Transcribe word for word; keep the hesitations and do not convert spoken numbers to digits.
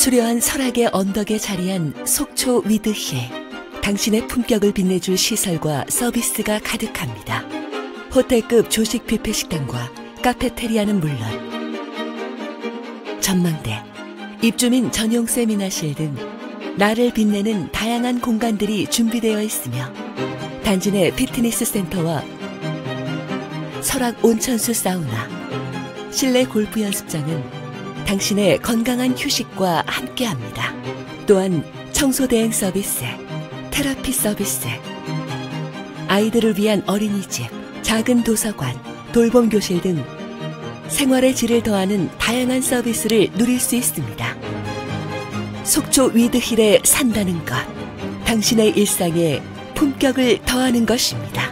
수려한 설악의 언덕에 자리한 속초 위드힐. 당신의 품격을 빛내줄 시설과 서비스가 가득합니다. 호텔급 조식 뷔페 식당과 카페테리아는 물론 전망대, 입주민 전용 세미나실 등 나를 빛내는 다양한 공간들이 준비되어 있으며 단지 내 피트니스 센터와 설악 온천수 사우나, 실내 골프 연습장은 당신의 건강한 휴식과 함께합니다. 또한 청소 대행 서비스, 테라피 서비스, 아이들을 위한 어린이집, 작은 도서관, 돌봄 교실 등 생활의 질을 더하는 다양한 서비스를 누릴 수 있습니다. 속초 위드힐에 산다는 것, 당신의 일상에 품격을 더하는 것입니다.